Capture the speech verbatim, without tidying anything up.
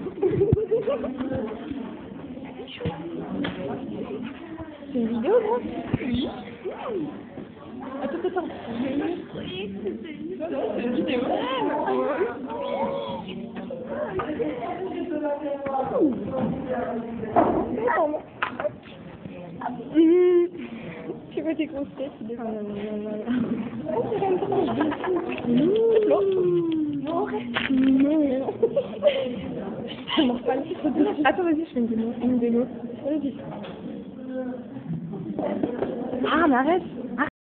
C'est une vidéo, gros? Oui. Attends, attends. Oui, c'est une vidéo. C'est quoi tes conseils? Non, attends, vas-y, je fais une démo. Une démo. Vas-y. Ah, mais arrête. Arrête.